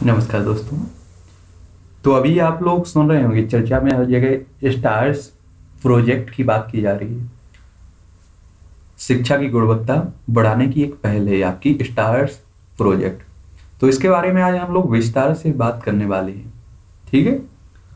नमस्कार दोस्तों। तो अभी आप लोग सुन रहे होंगे चर्चा में हर जगह स्टार्स प्रोजेक्ट की बात की जा रही है। शिक्षा की गुणवत्ता बढ़ाने की एक पहल है आपकी स्टार्स प्रोजेक्ट। तो इसके बारे में आज हम लोग विस्तार से बात करने वाले हैं। ठीक है।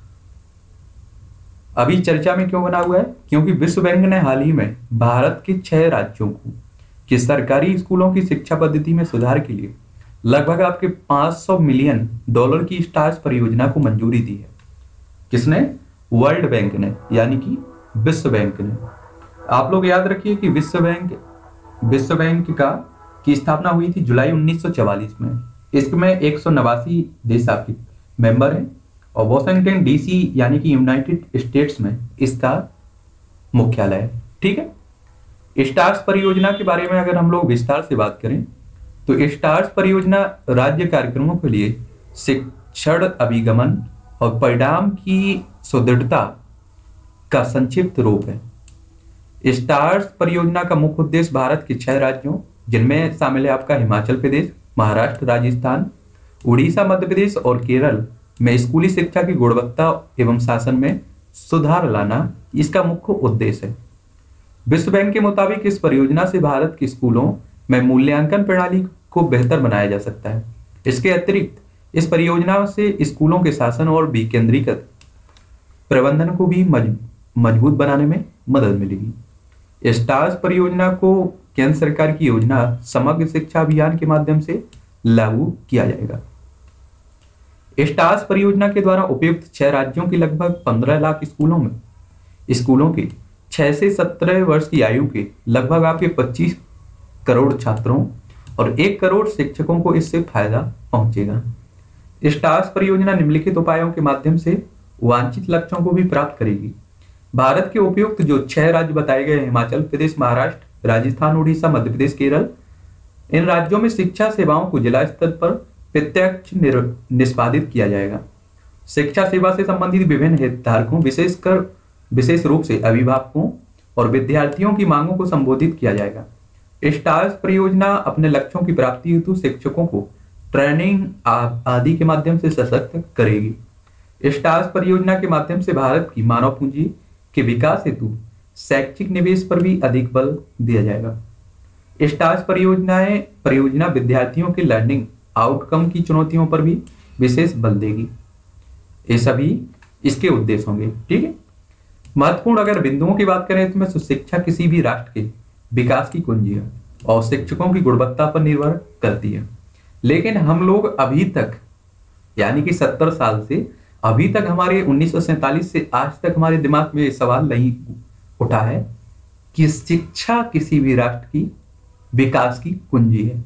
अभी चर्चा में क्यों बना हुआ है? क्योंकि विश्व बैंक ने हाल ही में भारत के 6 राज्यों को कि सरकारी स्कूलों की शिक्षा पद्धति में सुधार के लिए लगभग आपके $500 मिलियन की स्टार्स परियोजना को मंजूरी दी है। किसने? वर्ल्ड बैंक ने, यानी कि विश्व बैंक ने। आप लोग याद रखिए कि विश्व बैंक का की स्थापना हुई थी जुलाई 1944 में। इसमें 189 देश आपके मेंबर हैं और वॉशिंगटन डीसी यानी कि यूनाइटेड स्टेट्स में इसका मुख्यालय है। ठीक है। स्टार्स परियोजना के बारे में अगर हम लोग विस्तार से बात करें तो स्टार्स परियोजना राज्य कार्यक्रमों के लिए शिक्षण अभिगमन और परिणाम की सुदृढ़ता का संक्षिप्त रूप है। स्टार्स परियोजना का मुख्य उद्देश्य भारत के 6 राज्यों, जिनमें शामिल है आपका हिमाचल प्रदेश, महाराष्ट्र, राजस्थान, उड़ीसा, मध्य प्रदेश और केरल में स्कूली शिक्षा की गुणवत्ता एवं शासन में सुधार लाना इसका मुख्य उद्देश्य है। विश्व बैंक के मुताबिक इस परियोजना से भारत के स्कूलों में मूल्यांकन प्रणाली को बेहतर बनाया जा सकता है। इसके अतिरिक्त इस परियोजना से स्कूलों के शासन और विकेंद्रीकृत प्रबंधन को भी मजबूत बनाने में मदद मिलेगी। स्टार्स परियोजना को केंद्र सरकार की योजना समग्र शिक्षा अभियान के माध्यम से लागू किया जाएगा। स्टार्स परियोजना के द्वारा उपयुक्त 6 राज्यों के लगभग 15 लाख स्कूलों के 6 से 17 वर्ष की आयु के लगभग आपके 25 करोड़ छात्रों और 1 करोड़ शिक्षकों को इससे फायदा पहुंचेगा। स्टार्स परियोजना निम्नलिखित उपायों के माध्यम से वांछित लक्ष्यों को भी प्राप्त करेगी। भारत के उपयुक्त जो 6 राज्य बताए गए, हिमाचल प्रदेश, महाराष्ट्र, राजस्थान, उड़ीसा, मध्य प्रदेश, केरल, इन राज्यों में शिक्षा सेवाओं को जिला स्तर पर प्रत्यक्ष निष्पादित किया जाएगा। शिक्षा सेवा से संबंधित विभिन्न हितधारकों, विशेष रूप से अभिभावकों और विद्यार्थियों की मांगों को संबोधित किया जाएगा। स्टार्स परियोजना अपने लक्ष्यों की प्राप्ति हेतु शिक्षकों को ट्रेनिंग आदि के माध्यम से सशक्त करेगी। स्टार्स परियोजना के माध्यम से भारत की मानव पूंजी के विकास हेतु शैक्षिक निवेश पर भी अधिक बल दिया जाएगा। स्टार्स परियोजना विद्यार्थियों के लर्निंग आउटकम की चुनौतियों पर भी विशेष बल देगी। ये सभी इसके उद्देश्य होंगे। ठीक है। महत्वपूर्ण अगर बिंदुओं की बात करें तो शिक्षा किसी भी राष्ट्र के विकास की कुंजी है और शिक्षकों की गुणवत्ता पर निर्भर करती है। लेकिन हम लोग अभी तक यानी कि 70 साल से अभी तक हमारे 1947 से आज तक हमारे दिमाग में सवाल नहीं उठा है कि शिक्षा किसी भी राष्ट्र की विकास की कुंजी है।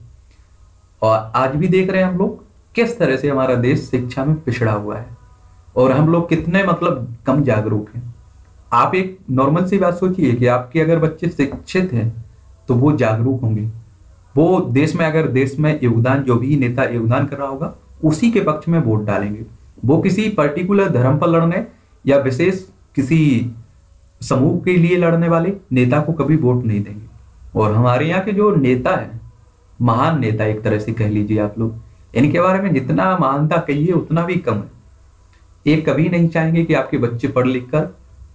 और आज भी देख रहे हैं हम लोग किस तरह से हमारा देश शिक्षा में पिछड़ा हुआ है और हम लोग कितने कम जागरूक हैं। आप एक नॉर्मल सी बात सोचिए कि आपके अगर बच्चे शिक्षित हैं तो वो जागरूक होंगे, वो देश में योगदान, जो भी नेता योगदान कर रहा होगा उसी के पक्ष में वोट डालेंगे। वो किसी पर्टिकुलर धर्म पर लड़ने या विशेष किसी समूह के लिए लड़ने वाले नेता को कभी वोट नहीं देंगे। और हमारे यहाँ के जो नेता है, महान नेता एक तरह से कह लीजिए आप लोग, इनके बारे में जितना महानता कहिए उतना भी कम है। ये कभी नहीं चाहेंगे कि आपके बच्चे पढ़ लिख कर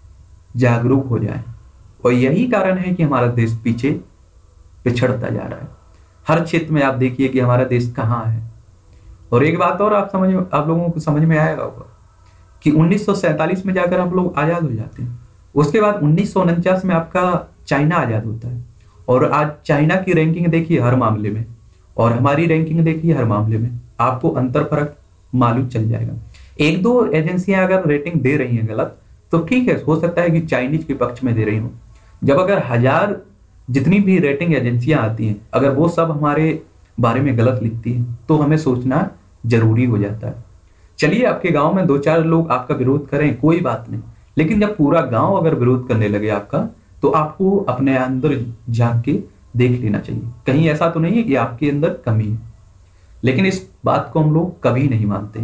जागरूक हो जाए। और यही कारण है कि हमारा देश पीछे पिछड़ता जा रहा है। हर क्षेत्र में आप देखिए कि हमारा देश कहाँ है। और एक बात और आप लोगों को समझ में आएगा होगा कि 1947 में जाकर हम लोग आजाद हो जाते हैं। उसके बाद 1949 में आपका चाइना आजाद होता है और आज चाइना की रैंकिंग देखिए हर मामले में और हमारी रैंकिंग देखिए हर मामले में, आपको अंतर फर्क मालूम चल जाएगा। 1-2 एजेंसियां अगर रेटिंग दे रही हैं गलत तो ठीक है, हो सकता है कि चाइनीज के पक्ष में दे रही हो। जब अगर 1000 जितनी भी रेटिंग एजेंसियां आती हैं अगर वो सब हमारे बारे में गलत लिखती हैं तो हमें सोचना जरूरी हो जाता है। चलिए, आपके गांव में 2-4 लोग आपका विरोध करें, कोई बात नहीं, लेकिन जब पूरा गांव अगर विरोध करने लगे आपका तो आपको अपने अंदर झांक के देख लेना चाहिए, कहीं ऐसा तो नहीं है कि आपके अंदर कमी है। लेकिन इस बात को हम लोग कभी नहीं मानते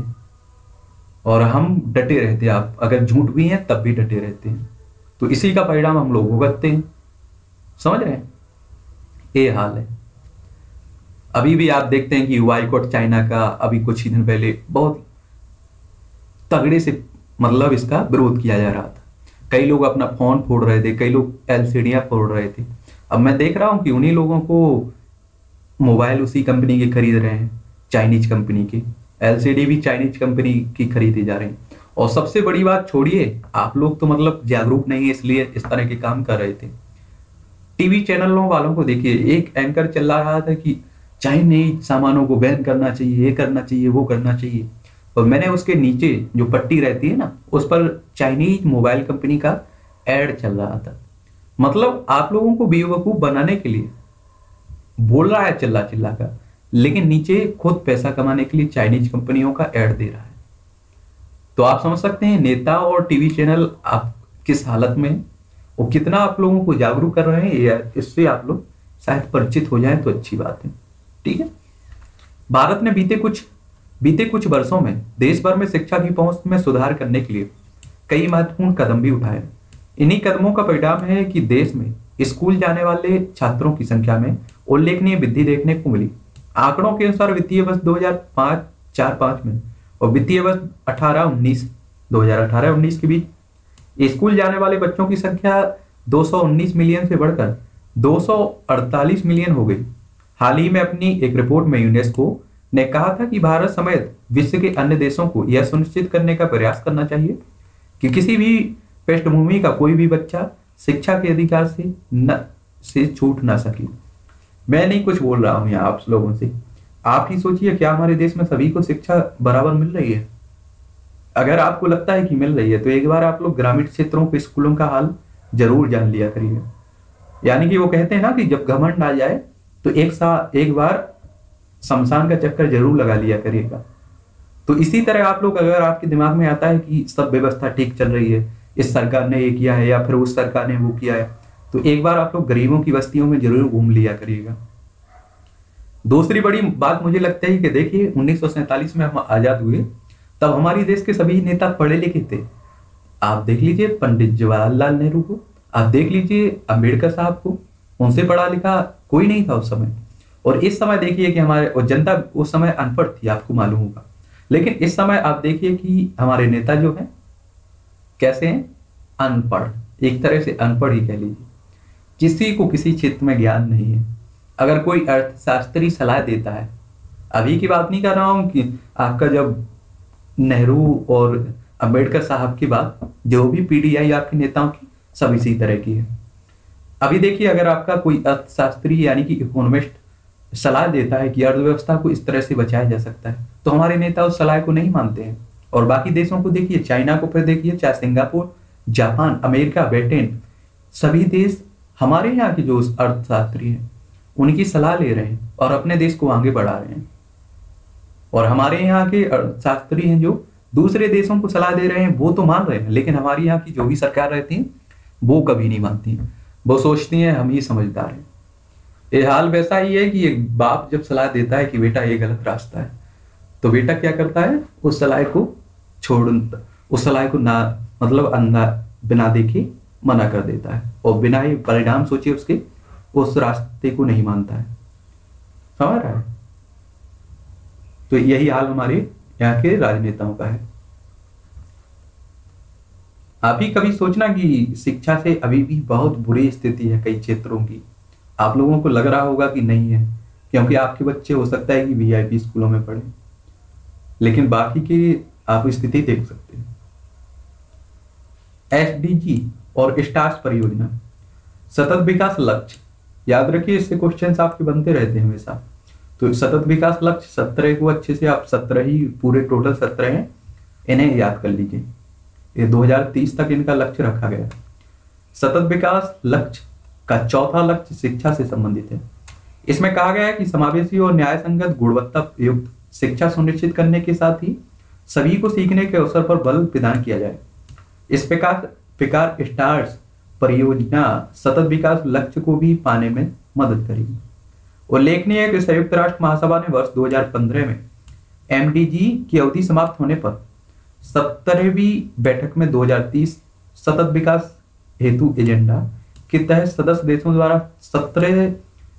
और हम डटे रहते हैं। आप अगर झूठ भी हैं तब भी डटे रहते हैं, तो इसी का परिणाम हम लोग भुगतते हैं। समझ रहे हैं? ये हाल है। अभी भी आप देखते हैं कि बाइकॉट चाइना का अभी कुछ ही दिन पहले बहुत तगड़े से मतलब इसका विरोध किया जा रहा था। कई लोग अपना फोन फोड़ रहे थे, कई लोग एलसीडियां फोड़ रहे थे। अब मैं देख रहा हूं कि उन्हीं लोगों को मोबाइल उसी कंपनी के खरीद रहे हैं, चाइनीज कंपनी के। एलसीडी भी चाइनीज कंपनी की खरीदे जा रहे हैं। और सबसे बड़ी बात छोड़िए, आप लोग तो मतलब जागरूक नहीं है इसलिए इस तरह के काम कर रहे थे। टीवी चैनलों वालों को देखिए, एक एंकर चला रहा था कि चाइनीज सामानों को बैन करना चाहिए, ये करना चाहिए, वो करना चाहिए। और मैंने उसके नीचे जो पट्टी रहती है ना, उस पर चाइनीज मोबाइल कंपनी का एड चल रहा था। मतलब आप लोगों को बेवकूफ बनाने के लिए बोल रहा है चिल्ला चिल्ला कर, लेकिन नीचे खुद पैसा कमाने के लिए चाइनीज कंपनियों का एड दे रहा है। तो आप समझ सकते हैं नेता और टीवी चैनल आप किस हालत में हैं, वो कितना आप लोगों को जागरूक कर रहे हैं। इससे आप लोग शायद परिचित हो जाएं तो अच्छी बात है। ठीक है। भारत ने बीते कुछ वर्षों में देश भर में शिक्षा की पहुंच में सुधार करने के लिए कई महत्वपूर्ण कदम भी उठाए। इन्हीं कदमों का परिणाम है कि देश में स्कूल जाने वाले छात्रों की संख्या में उल्लेखनीय वृद्धि देखने को मिली। आंकड़ों के अनुसार वित्तीय वर्ष 2005 में और वित्तीय वर्ष 2018-19 के बीच स्कूल जाने वाले बच्चों की संख्या 219 मिलियन से बढ़कर 248 मिलियन हो गई। हाल ही में अपनी एक रिपोर्ट में यूनेस्को ने कहा था कि भारत समेत विश्व के अन्य देशों को यह सुनिश्चित करने का प्रयास करना चाहिए कि किसी भी पृष्ठभूमि का कोई भी बच्चा शिक्षा के अधिकार से छूट ना सके। मैं नहीं कुछ बोल रहा हूं यहाँ आप लोगों से, आप ही सोचिए क्या हमारे देश में सभी को शिक्षा बराबर मिल रही है? अगर आपको लगता है कि मिल रही है तो एक बार आप लोग ग्रामीण क्षेत्रों के स्कूलों का हाल जरूर जान लिया करिए। यानी कि वो कहते हैं ना कि जब घमंड आ जाए तो एक बार शमशान का चक्कर जरूर लगा लिया करिएगा। तो इसी तरह आप लोग, अगर आपके दिमाग में आता है कि सब व्यवस्था ठीक चल रही है, इस सरकार ने ये किया है या फिर उस सरकार ने वो किया है, तो एक बार आप लोग गरीबों की बस्तियों में जरूर घूम लिया करिएगा। दूसरी बड़ी बात मुझे लगता है कि देखिए 1947 में हम आजाद हुए, तब हमारे देश के सभी नेता पढ़े लिखे थे। आप देख लीजिए पंडित जवाहरलाल नेहरू को, आप देख लीजिए अंबेडकर साहब को, उनसे पढ़ा लिखा कोई नहीं था उस समय। और इस समय देखिए कि हमारे जनता उस समय अनपढ़ थी, आपको मालूम होगा। लेकिन इस समय आप देखिए कि हमारे नेता जो हैं कैसे हैं, अनपढ़, एक तरह से अनपढ़ ही कह लीजिए। किसी को किसी क्षेत्र में ज्ञान नहीं है। अगर कोई अर्थशास्त्री सलाह देता है, अभी की बात नहीं कर रहा हूं कि आपका जब नेहरू और अंबेडकर साहब की बात, जो भी पीढ़ी आई आपके नेताओं की सब इसी तरह की है। अभी देखिए अगर आपका कोई अर्थशास्त्री यानी कि इकोनॉमिस्ट सलाह देता है कि अर्थव्यवस्था को इस तरह से बचाया जा सकता है, तो हमारे नेता उस सलाह को नहीं मानते हैं। और बाकी देशों को देखिए, चाइना को फिर देखिए, चाहे सिंगापुर, जापान, अमेरिका, ब्रिटेन, सभी देश हमारे यहाँ के जो अर्थशास्त्री हैं उनकी सलाह ले रहे हैं और अपने देश को आगे बढ़ा रहे हैं। और हमारे यहाँ के अर्थशास्त्री हैं जो दूसरे देशों को सलाह दे रहे हैं, वो तो मान रहे हैं, लेकिन हमारी यहाँ की जो भी सरकार रहती है वो कभी नहीं मानती। वो सोचती हैं हम ही समझदार हैं। ये हाल वैसा ही है कि एक बाप जब सलाह देता है कि बेटा ये गलत रास्ता है, तो बेटा क्या करता है, उस सलाह को ना मतलब अंधा बिना देखे मना कर देता है और बिना ही परिणाम सोचे उसके उस रास्ते को नहीं मानता है। समझ रहा है? तो यही हाल हमारे यहाँ के राजनेताओं का है। आप ही कभी सोचना कि शिक्षा से अभी भी बहुत बुरी स्थिति है कई क्षेत्रों की। आप लोगों को लग रहा होगा कि नहीं है, क्योंकि आपके बच्चे हो सकता है कि वीआईपी स्कूलों में पढ़े, लेकिन बाकी की आप स्थिति देख सकते हैं। एसडीजी और स्टार्स परियोजना, सतत विकास लक्ष्य, याद रखिए इससे क्वेश्चंस आपके बनते रहते हैं हमेशा। तो सतत विकास लक्ष्य 17 को अच्छे से आप 17 ही पूरे टोटल 17 हैं, इन्हें याद कर लीजिए। ये 2030 तक इनका लक्ष्य रखा गया। सतत विकास लक्ष्य का चौथा लक्ष्य शिक्षा से संबंधित है। इसमें कहा गया है कि समावेशी और न्याय संगत गुणवत्ता युक्त शिक्षा सुनिश्चित करने के साथ ही सभी को सीखने के अवसर पर बल प्रदान किया जाए। इस प्रकार स्टार्स परियोजना सतत विकास लक्ष्य को भी पाने में मदद करेगी। उल्लेखनीय है कि संयुक्त राष्ट्र महासभा ने वर्ष 2015 में एमडीजी की अवधि समाप्त होने पर 17वीं बैठक में 2030 सतत विकास हेतु एजेंडा के तहत सदस्य देशों द्वारा 17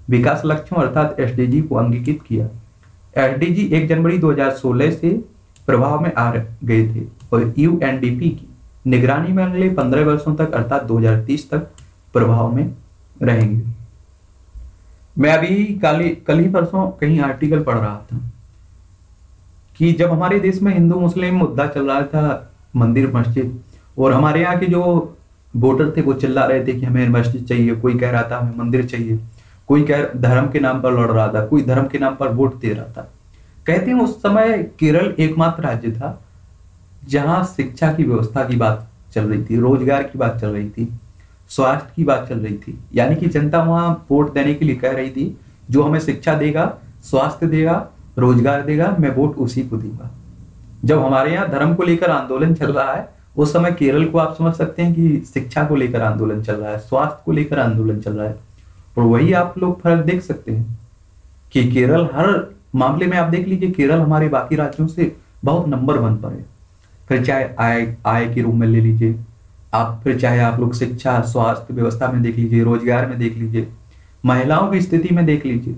विकास लक्ष्यों अर्थात एसडीजी को अंगीकृत किया। एसडीजी 1 जनवरी 2016 से प्रभाव में आ गए थे और यूएनडीपी की निगरानी में अगले 15 वर्षों तक अर्थात 2030 तक प्रभाव में रहेंगे। मैं अभी कल ही परसों कहीं आर्टिकल पढ़ रहा था कि जब हमारे देश में हिंदू मुस्लिम मुद्दा चल रहा था, मंदिर मस्जिद, और हमारे यहाँ के जो वोटर थे वो चिल्ला रहे थे कि हमें मस्जिद चाहिए, कोई कह रहा था हमें मंदिर चाहिए, कोई कह धर्म के नाम पर लड़ रहा था, कोई धर्म के नाम पर वोट दे रहा था। कहते हैं उस समय केरल एकमात्र राज्य था जहां शिक्षा की व्यवस्था की बात चल रही थी, रोजगार की बात चल रही थी, स्वास्थ्य की बात चल रही थी। यानी कि जनता वहां वोट देने के लिए कह रही थी, जो हमें शिक्षा देगा, स्वास्थ्य देगा, रोजगार देगा, मैं वोट उसी को दूंगा। जब हमारे यहाँ धर्म को लेकर आंदोलन चल रहा है, उस समय केरल को आप समझ सकते हैं कि शिक्षा को लेकर आंदोलन चल रहा है, स्वास्थ्य को लेकर आंदोलन चल रहा है। और वही आप लोग फर्क देख सकते हैं कि केरल हर मामले में आप देख लीजिए, केरल हमारे बाकी राज्यों से बहुत नंबर 1 पर है। फिर चाहे आय के रूप में ले लीजिए आप, फिर चाहे आप लोग शिक्षा स्वास्थ्य व्यवस्था में देख लीजिए, रोजगार में देख लीजिए, महिलाओं की स्थिति में देख लीजिए।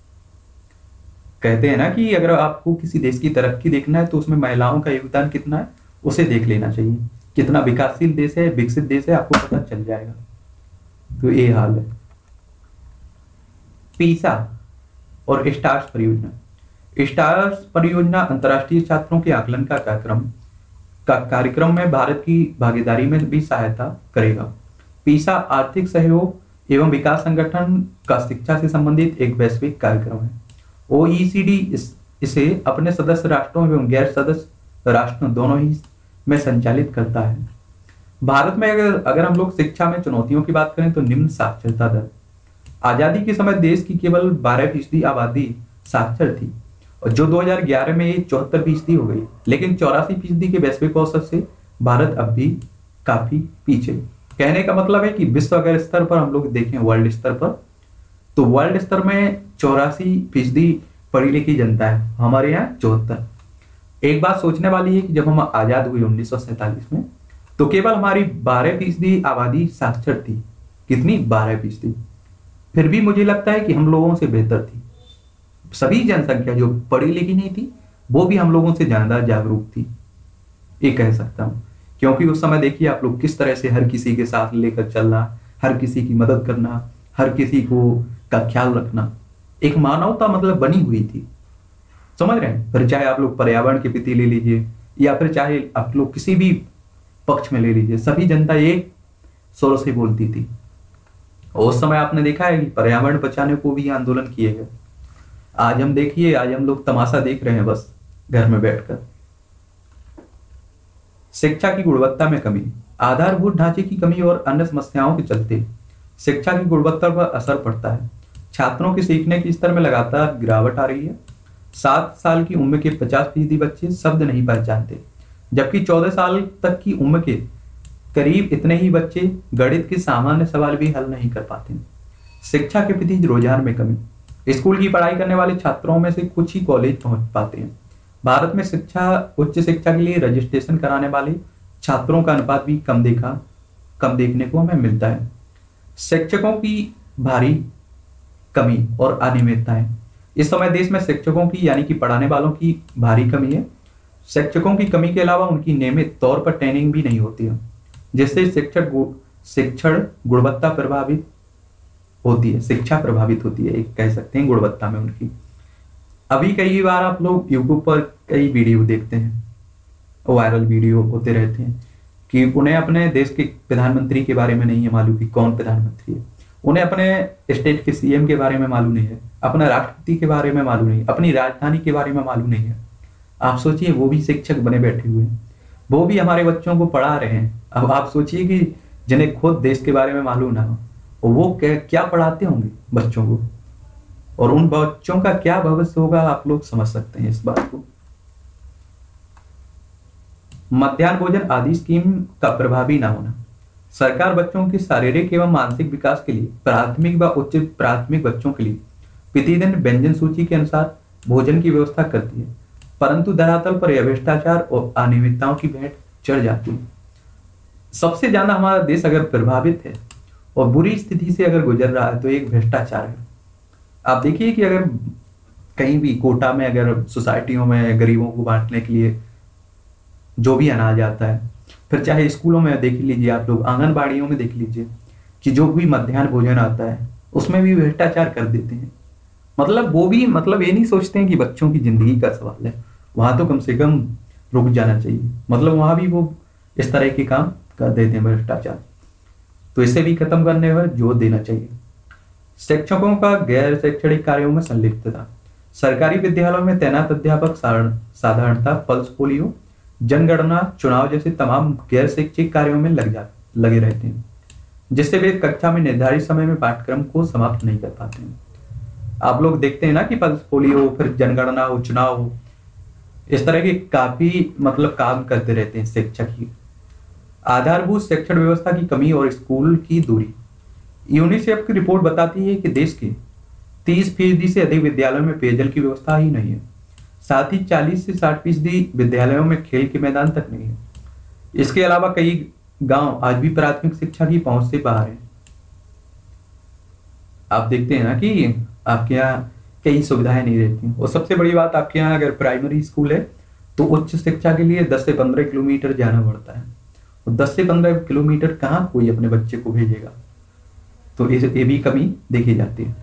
कहते हैं ना कि अगर आपको किसी देश की तरक्की देखना है तो उसमें महिलाओं का योगदान कितना है उसे देख लेना चाहिए। कितना विकासशील देश है, विकसित देश है, आपको पता चल जाएगा। तो ये हाल है। पीसा और स्टार्स परियोजना। स्टार्स परियोजना अंतर्राष्ट्रीय छात्रों के आकलन का कार्यक्रम में भारत की भागीदारी में भी सहायता करेगा। पीसा आर्थिक सहयोग एवं विकास संगठन का शिक्षा से संबंधित एक वैश्विक कार्यक्रम है। ओईसीडी इसे अपने सदस्य राष्ट्रों एवं गैर सदस्य राष्ट्रों दोनों ही में संचालित करता है। भारत में अगर हम लोग शिक्षा में चुनौतियों की बात करें तो निम्न साक्षरता दर। आजादी के समय देश की केवल 12% आबादी साक्षर थी और जो 2011 में ये 74% हो गई, लेकिन 84% के वैश्विक औसत से भारत अब भी काफी पीछे। कहने का मतलब है कि विश्व अगर स्तर पर हम लोग देखें, वर्ल्ड स्तर पर, तो वर्ल्ड स्तर में 84% पढ़ी लिखी जनता है, हमारे यहाँ 74। एक बात सोचने वाली है कि जब हम आजाद हुए 1947 में, तो केवल हमारी 12% आबादी साक्षर थी। कितनी? 12%। फिर भी मुझे लगता है कि हम लोगों से बेहतर थी। सभी जनसंख्या जो पढ़ी लिखी नहीं थी वो भी हम लोगों से ज्यादा जागरूक थी, ये कह सकता हूं। क्योंकि उस समय देखिए आप लोग किस तरह से हर किसी के साथ लेकर चलना, हर किसी की मदद करना, हर किसी को का ख्याल रखना, एक मानवता मतलब बनी हुई थी। समझ रहे हैं? फिर चाहे आप लोग पर्यावरण के प्रति ले लीजिए या फिर चाहे आप लोग किसी भी पक्ष में ले लीजिए, सभी जनता एक स्वर से बोलती थी। और उस समय आपने देखा है कि पर्यावरण बचाने को भी आंदोलन किए गए। आज हम देखिए, आज हम लोग तमाशा देख रहे हैं बस घर में बैठकर। शिक्षा की गुणवत्ता में कमी। आधारभूत ढांचे की कमी और अन्य समस्याओं के चलते शिक्षा की गुणवत्ता पर असर पड़ता है। छात्रों के सीखने के स्तर में लगातार गिरावट आ रही है। 7 साल की उम्र के 50% बच्चे शब्द नहीं पहचानते, जबकि 14 साल तक की उम्र के करीब इतने ही बच्चे गणित के सामान्य सवाल भी हल नहीं कर पाते। शिक्षा के प्रति रुझान में कमी। स्कूल की पढ़ाई करने वाले छात्रों में से कुछ ही कॉलेज पहुंच पाते हैं। भारत में उच्च शिक्षा के लिए रजिस्ट्रेशन कराने वाले छात्रों का अनुपात भी कम देखने को हमें मिलता है। शिक्षकों की भारी कमी और अनियमितताएं। इस समय देश में शिक्षकों की यानी कि पढ़ाने वालों की भारी कमी है। शिक्षकों की कमी के अलावा उनकी नियमित तौर पर ट्रेनिंग भी नहीं होती है, जिससे शिक्षण गुणवत्ता प्रभावित होती है। शिक्षा प्रभावित होती है, एक कह सकते हैं गुणवत्ता में उनकी। अभी कई बार आप लोग यूट्यूब पर कई वीडियो देखते हैं, वायरल वीडियो होते रहते हैं कि उन्हें अपने देश के प्रधानमंत्री के बारे में नहीं है मालूम कि कौन प्रधानमंत्री है, उन्हें अपने स्टेट के सीएम के बारे में मालूम नहीं है, अपना राष्ट्रपति के बारे में मालूम नहीं है, अपनी राजधानी के बारे में मालूम नहीं है। आप सोचिए, वो भी शिक्षक बने बैठे हुए हैं, वो भी हमारे बच्चों को पढ़ा रहे हैं। अब आप सोचिए कि जिन्हें खुद देश के बारे में मालूम ना हो, वो क्या पढ़ाते होंगे बच्चों को, और उन बच्चों का क्या भविष्य होगा, आप लोग समझ सकते हैं इस बात को। मध्याह्न भोजन आदि स्कीम का प्रभावी ना होना। सरकार बच्चों के शारीरिक एवं मानसिक विकास के लिए प्राथमिक व उच्च प्राथमिक बच्चों के लिए प्रतिदिन व्यंजन सूची के अनुसार भोजन की व्यवस्था करती है, परंतु धरातल पर यह भ्रष्टाचार और अनियमितताओं की भेंट चढ़ जाती है। सबसे ज्यादा हमारा देश अगर प्रभावित है और बुरी स्थिति से अगर गुजर रहा है तो एक भ्रष्टाचार है। आप देखिए कि अगर कहीं भी कोटा में, अगर सोसाइटियों में गरीबों को बांटने के लिए जो भी अनाज आता है, फिर चाहे स्कूलों में देख लीजिए, आप लोग आंगनबाड़ियों में देख लीजिए कि जो भी मध्याह्न भोजन आता है उसमें भी भ्रष्टाचार कर देते हैं। मतलब वो भी, मतलब ये नहीं सोचते हैं कि बच्चों की जिंदगी का सवाल है, वहां तो कम से कम रुक जाना चाहिए। मतलब वहां भी वो इस तरह के काम कर देते हैं, भ्रष्टाचार। तो इसे भी खत्म करने पर जोर देना चाहिए। शिक्षकों का गैर शैक्षणिक कार्यों में संलिप्तता। सरकारी विद्यालयों में तैनात अध्यापक साधारणतः पल्स पोलियो, जनगणना, चुनाव जैसे तमाम गैर शैक्षिक कार्यों में लगे रहते हैं, जिससे वे कक्षा में निर्धारित समय में पाठ्यक्रम को समाप्त नहीं कर पाते हैं। आप लोग देखते हैं ना कि पल्स पोलियो, फिर जनगणना हो, चुनाव हो, इस तरह के काफी मतलब काम करते रहते हैं शिक्षक ही। आधारभूत शिक्षण व्यवस्था की कमी और स्कूल की दूरी। यूनिसेफ की रिपोर्ट बताती है कि देश के 30% से अधिक विद्यालयों में पेयजल की व्यवस्था ही नहीं है। साथ ही 40 से 60% विद्यालयों में खेल के मैदान तक नहीं है। इसके अलावा कई गांव आज भी प्राथमिक शिक्षा की पहुंच से बाहर हैं। आप देखते हैं ना कि आपके यहाँ कई सुविधाएं नहीं रहती, और सबसे बड़ी बात, आपके यहाँ अगर प्राइमरी स्कूल है तो उच्च शिक्षा के लिए 10 से 15 किलोमीटर जाना पड़ता है, और 10 से 15 किलोमीटर कहाँ कोई अपने बच्चे को भेजेगा। तो ये भी कमी देखी जाती है।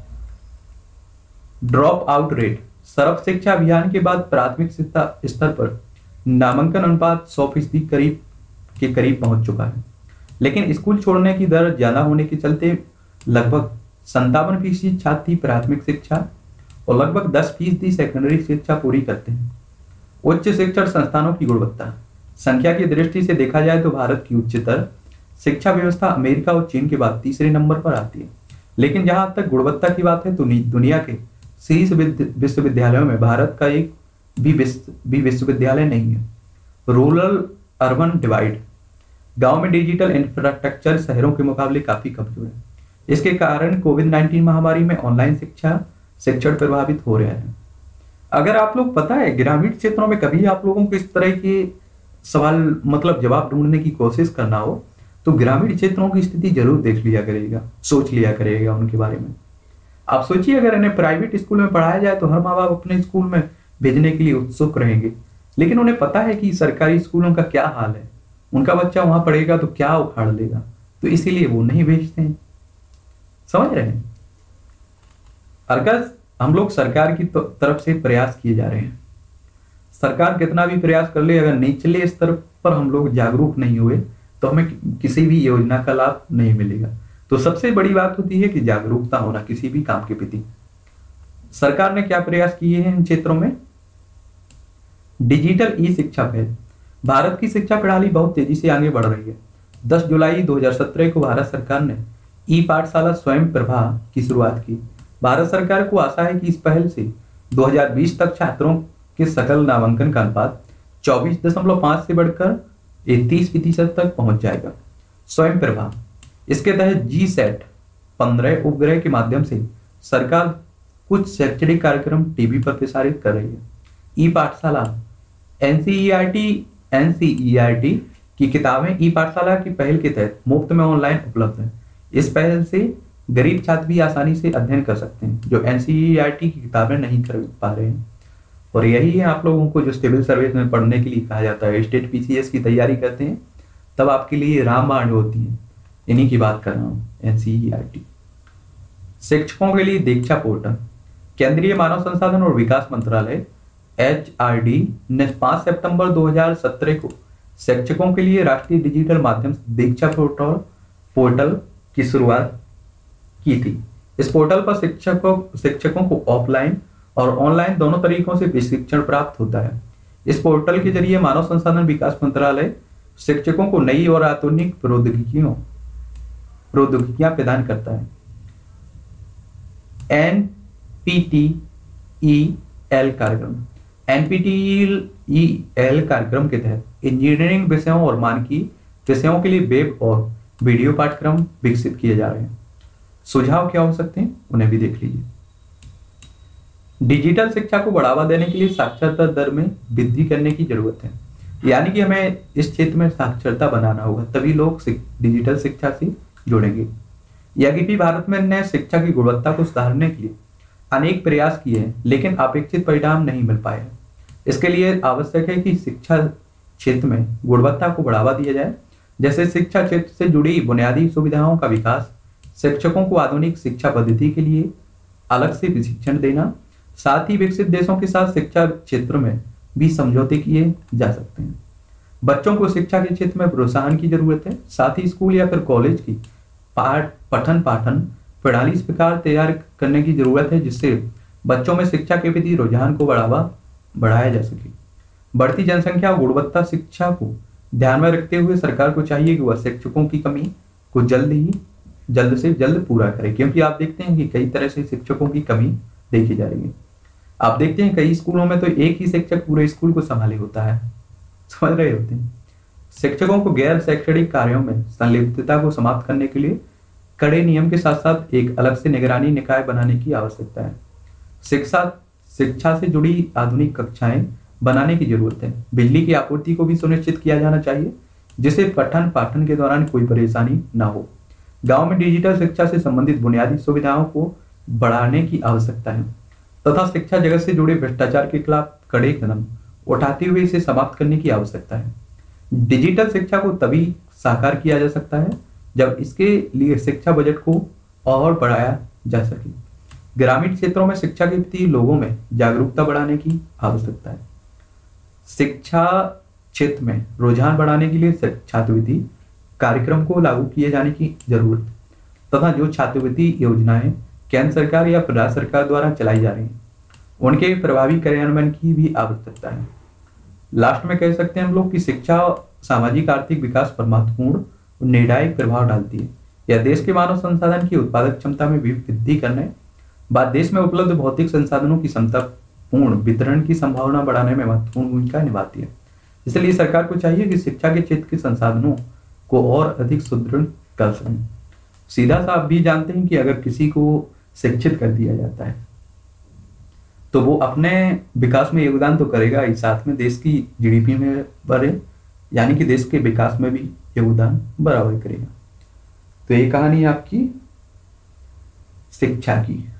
Drop out rate. सर्व शिक्षा अभियान के बाद प्राथमिक शिक्षा स्तर पर नामांकन अनुपात 100% करीब पहुंच चुका है, लेकिन स्कूल छोड़ने की दर ज्यादा होने के चलते लगभग 57% छात्र प्राथमिक शिक्षा और लगभग 10% सेकेंडरी शिक्षा पूरी करते हैं। उच्च शिक्षण संस्थानों की गुणवत्ता। संख्या की दृष्टि से देखा जाए तो भारत की उच्चतर शिक्षा व्यवस्था अमेरिका और चीन के बाद तीसरे नंबर पर आती है, लेकिन जहां तक गुणवत्ता की बात है तो दुनिया के शीर्ष विश्वविद्यालयों में भारत का एक भी विश्वविद्यालय नहीं है। Rural urban divide. गांव में डिजिटल इंफ्रास्ट्रक्चर शहरों के मुकाबले काफी कमजोर है। इसके कारण कोविड-19 महामारी में ऑनलाइन शिक्षण प्रभावित हो रहा है। अगर आप लोग, पता है, ग्रामीण क्षेत्रों में कभी आप लोगों को इस तरह के सवाल मतलब जवाब ढूंढने की कोशिश करना हो तो ग्रामीण क्षेत्रों की स्थिति जरूर देख लिया करेगा, सोच लिया करेगा उनके बारे में। आप सोचिए, अगर इन्हें प्राइवेट स्कूल में पढ़ाया जाए तो हर माँ बाप अपने स्कूल में भेजने के लिए उत्सुक रहेंगे, लेकिन उन्हें पता है कि सरकारी स्कूलों का क्या हाल है, उनका बच्चा वहां पढ़ेगा तो क्या उखाड़ लेगा, तो इसीलिए वो नहीं भेजते हैं। समझ रहे हैं? अगर हम लोग सरकार की तरफ से प्रयास किए जा रहे हैं, सरकार कितना भी प्रयास कर ले, अगर निचले स्तर पर हम लोग जागरूक नहीं हुए तो हमें किसी भी योजना का लाभ नहीं मिलेगा। तो सबसे बड़ी बात होती है कि जागरूकता होना किसी भी काम के प्रति। सरकार ने क्या प्रयास किए हैं इन क्षेत्रों में? डिजिटल ई शिक्षा पहल। भारत की शिक्षा प्रणाली बहुत तेजी से आगे बढ़ रही है। 10 जुलाई 2017 को भारत सरकार ने ई पाठशाला स्वयं प्रभा की शुरुआत की। भारत सरकार को आशा है कि इस पहल से 2020 तक छात्रों के सकल नामांकन का अनुपात 24.5 से बढ़कर 30% तक पहुंच जाएगा। स्वयं प्रभा, इसके तहत GSET 15 उपग्रह के माध्यम से सरकार कुछ शैक्षणिक कार्यक्रम टीवी पर प्रसारित कर रही है। ई पाठशाला, NCERT की किताबें ई पाठशाला की पहल के तहत मुफ्त में ऑनलाइन उपलब्ध है। इस पहल से गरीब छात्र भी आसानी से अध्ययन कर सकते हैं जो NCERT की किताबें नहीं कर पा रहे हैं। और यही है आप लोगों को जो सिविल सर्विस में पढ़ने के लिए कहा जाता है, स्टेट PCS की तैयारी करते हैं, तब आपके लिए रामबाण होती है। इन्हीं की बात कर रहा हूँ, NCERT। शिक्षकों के लिए दीक्षा पोर्टल। केंद्रीय मानव संसाधन और विकास मंत्रालय HRD ने 5 सितंबर 2017 को शिक्षकों के लिए राष्ट्रीय डिजिटल माध्यम दीक्षा पोर्टल की शुरुआत की थी। इस पोर्टल पर शिक्षकों को ऑफलाइन और ऑनलाइन दोनों तरीकों से प्रशिक्षण प्राप्त होता है। इस पोर्टल के जरिए मानव संसाधन विकास मंत्रालय शिक्षकों को नई और आधुनिक प्रौद्योगिकियां प्रदान करता है। NPTEL कार्यक्रम। NPTEL कार्यक्रम के तहत इंजीनियरिंग विषयों और मानकी विषयों के लिए वेब और वीडियो पाठ्यक्रम विकसित किए जा रहे हैं। सुझाव क्या हो सकते हैं, उन्हें भी देख लीजिए। डिजिटल शिक्षा को बढ़ावा देने के लिए साक्षरता दर में वृद्धि करने की जरूरत है। यानी कि हमें इस क्षेत्र में साक्षरता बनाना होगा, तभी लोग डिजिटल शिक्षा से जुड़ेंगे। यद्यपि भारत में नए शिक्षा की गुणवत्ता को सुधारने के लिए अनेक प्रयास किए हैं लेकिन अपेक्षित परिणाम नहीं मिल पाए हैं। इसके लिए आवश्यक है कि शिक्षा क्षेत्र में गुणवत्ता को बढ़ावा दिया जाए, जैसे शिक्षा क्षेत्र से जुड़ी बुनियादी सुविधाओं का विकास, शिक्षकों को आधुनिक शिक्षा पद्धति के लिए अलग से प्रशिक्षण देना। साथ ही विकसित देशों के साथ शिक्षा क्षेत्र में भी समझौते किए जा सकते हैं। बच्चों को शिक्षा के क्षेत्र में प्रोत्साहन की जरूरत है। साथ ही स्कूल या फिर कॉलेज की पठन पाठन प्रणाली इस प्रकार तैयार करने की जरूरत है जिससे बच्चों में शिक्षा के प्रति रुझान को बढ़ाया जा सके। बढ़ती जनसंख्या और गुणवत्ता शिक्षा को ध्यान में रखते हुए सरकार को चाहिए कि वह शिक्षकों की कमी को जल्द से जल्द पूरा करे, क्योंकि आप देखते हैं कि कई तरह से शिक्षकों की कमी देखी जा रही है। आप देखते हैं कई स्कूलों में तो एक ही शिक्षक पूरे स्कूल को संभाले होता है, समझ रहे होते हैं। शिक्षकों को गैर शैक्षणिक कार्यों में संलिप्तता को समाप्त करने के लिए कड़े नियम के साथ साथ एक अलग से निगरानी निकाय बनाने की आवश्यकता है। शिक्षा से जुड़ी आधुनिक कक्षाएं बनाने की जरूरत है। बिजली की आपूर्ति को भी सुनिश्चित किया जाना चाहिए जिससे पठन पाठन के दौरान कोई परेशानी ना हो। गांव में डिजिटल शिक्षा से संबंधित बुनियादी सुविधाओं को बढ़ाने की आवश्यकता है तथा शिक्षा जगत से जुड़े भ्रष्टाचार के खिलाफ कड़े कदम उठाते हुए इसे समाप्त करने की आवश्यकता है। डिजिटल शिक्षा को तभी साकार किया जा सकता है जब इसके लिए शिक्षा बजट को और बढ़ाया जा सके। ग्रामीण क्षेत्रों में शिक्षा के प्रति लोगों में जागरूकता बढ़ाने की आवश्यकता है। शिक्षा क्षेत्र में रुझान बढ़ाने के लिए छात्रवृत्ति कार्यक्रम को लागू किए जाने की जरूरत तथा जो छात्रवृत्ति योजनाएं केंद्र सरकार या प्रदेश सरकार द्वारा चलाई जा रही हैं उनके प्रभावी कार्यान्वयन की भी आवश्यकता है। लास्ट में कह सकते हैं हम लोग कि शिक्षा सामाजिक आर्थिक विकास पर महत्वपूर्ण और निर्णायक प्रभाव डालती है। यह देश के मानव संसाधन की उत्पादक क्षमता में भी वृद्धि करने बाद देश में उपलब्ध भौतिक संसाधनों की क्षमतापूर्ण वितरण की संभावना बढ़ाने में महत्वपूर्ण भूमिका निभाती है। इसलिए सरकार को चाहिए कि शिक्षा के क्षेत्र के संसाधनों को और अधिक सुदृढ़ कर सकें। सीधा सा आप भी जानते हैं कि अगर किसी को शिक्षित कर दिया जाता है तो वो अपने विकास में योगदान तो करेगा ही, साथ में देश की जीडीपी में बढ़े यानी कि देश के विकास में भी योगदान बराबर करेगा। तो ये कहानी आपकी शिक्षा की।